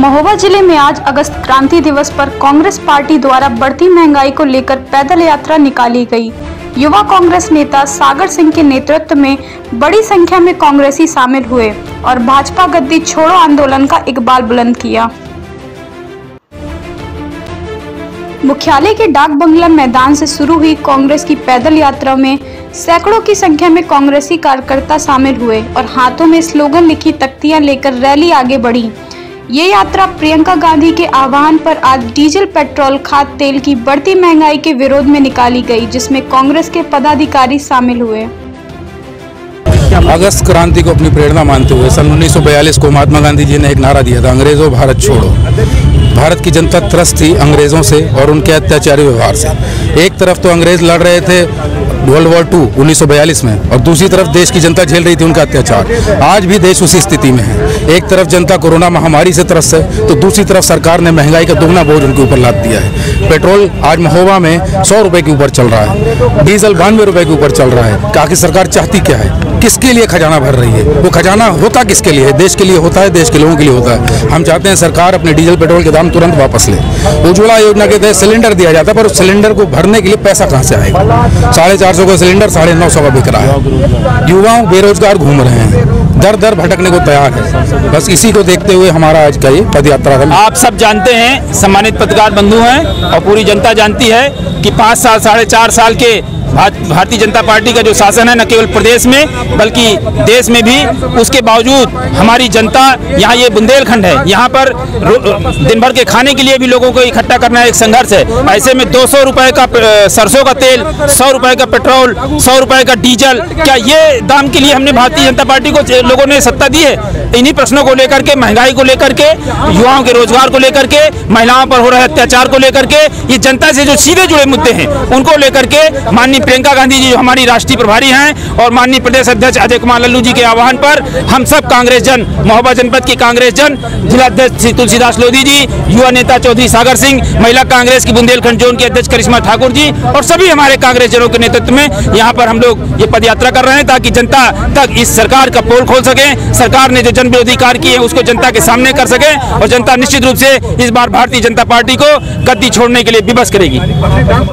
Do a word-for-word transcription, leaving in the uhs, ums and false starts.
महोबा जिले में आज अगस्त क्रांति दिवस पर कांग्रेस पार्टी द्वारा बढ़ती महंगाई को लेकर पैदल यात्रा निकाली गई। युवा कांग्रेस नेता सागर सिंह के नेतृत्व में बड़ी संख्या में कांग्रेसी शामिल हुए और भाजपा गद्दी छोड़ो आंदोलन का इकबाल बुलंद किया। मुख्यालय के डाक बंगला मैदान से शुरू हुई कांग्रेस की पैदल यात्रा में सैकड़ों की संख्या में कांग्रेसी कार्यकर्ता शामिल हुए और हाथों में स्लोगन लिखी तख्तियां लेकर रैली आगे बढ़ी। ये यात्रा प्रियंका गांधी के आह्वान पर आज डीजल, पेट्रोल, खाद्य तेल की बढ़ती महंगाई के विरोध में निकाली गई, जिसमें कांग्रेस के पदाधिकारी शामिल हुए। अगस्त क्रांति को अपनी प्रेरणा मानते हुए सन उन्नीस सौ बयालीस को महात्मा गांधी जी ने एक नारा दिया था, अंग्रेजों भारत छोड़ो। भारत की जनता त्रस्त थी अंग्रेजों से और उनके अत्याचारी व्यवहार से। एक तरफ तो अंग्रेज लड़ रहे थे वर्ल्ड वॉर टू उन्नीस सौ बयालीस में और दूसरी तरफ देश की जनता झेल रही थी उनका अत्याचार। आज भी देश उसी स्थिति में है। एक तरफ जनता कोरोना महामारी से त्रस्त है तो दूसरी तरफ सरकार ने महंगाई का दोगुना बोझ उनके ऊपर लाद दिया है। पेट्रोल आज महोबा में सौ रुपए के ऊपर चल रहा है, डीजल बानवे रुपए के ऊपर चल रहा है। आखिर सरकार चाहती क्या है? किसके लिए खजाना भर रही है? वो खजाना होता किसके लिए है? देश के लिए होता है, देश के लोगों के लिए होता है। हम चाहते हैं सरकार अपने डीजल पेट्रोल के दाम तुरंत वापस ले। उज्ज्वला योजना के तहत सिलेंडर दिया जाता है पर उस सिलेंडर को भरने के लिए पैसा कहाँ से आएगा? साढ़े चार सौ का सिलेंडर साढ़े नौ सौ का बिक रहा है। युवाओं बेरोजगार घूम रहे हैं, दर दर भटकने को तैयार है। बस इसी को देखते हुए हमारा आज का ये पद यात्रा है। आप सब जानते हैं, सम्मानित पत्रकार बंधु हैं और पूरी जनता जानती है कि पाँच साल साढ़े चार साल के भारतीय जनता पार्टी का जो शासन है न केवल प्रदेश में बल्कि देश में भी, उसके बावजूद हमारी जनता, यहाँ ये बुंदेलखंड है, यहाँ पर दिन भर के खाने के लिए भी लोगों को इकट्ठा करना एक संघर्ष है। ऐसे में दो सौ रुपए का सरसों का तेल, सौ रुपए का पेट्रोल, सौ रुपए का डीजल, क्या ये दाम के लिए हमने भारतीय जनता पार्टी को लोगों ने सत्ता दी है? इन्हीं प्रश्नों को लेकर के, महंगाई को लेकर के, युवाओं के रोजगार को लेकर के, महिलाओं पर हो रहे अत्याचार को लेकर के, ये जनता से जो सीधे जुड़े मुद्दे हैं उनको लेकर के माननीय प्रियंका गांधी जी जो हमारी राष्ट्रीय प्रभारी हैं और माननीय प्रदेश अध्यक्ष अजय कुमार लल्लू जी के आह्वान पर हम सब कांग्रेस जन, महोबा जनपद की कांग्रेस जन, जिला अध्यक्ष तुलसीदास लोधी जी, युवा नेता चौधरी सागर सिंह, महिला कांग्रेस की बुंदेलखंड जोन की अध्यक्ष करिश्मा ठाकुर जी और सभी हमारे कांग्रेस जनों के नेतृत्व में यहाँ पर हम लोग ये पद यात्रा कर रहे हैं ताकि जनता तक इस सरकार का पोल खोल सके। सरकार ने जो जन विरोधी कार्य किए हैं उसको जनता के सामने कर सके और जनता निश्चित रूप से इस बार भारतीय जनता पार्टी को गद्दी छोड़ने के लिए विवश करेगी।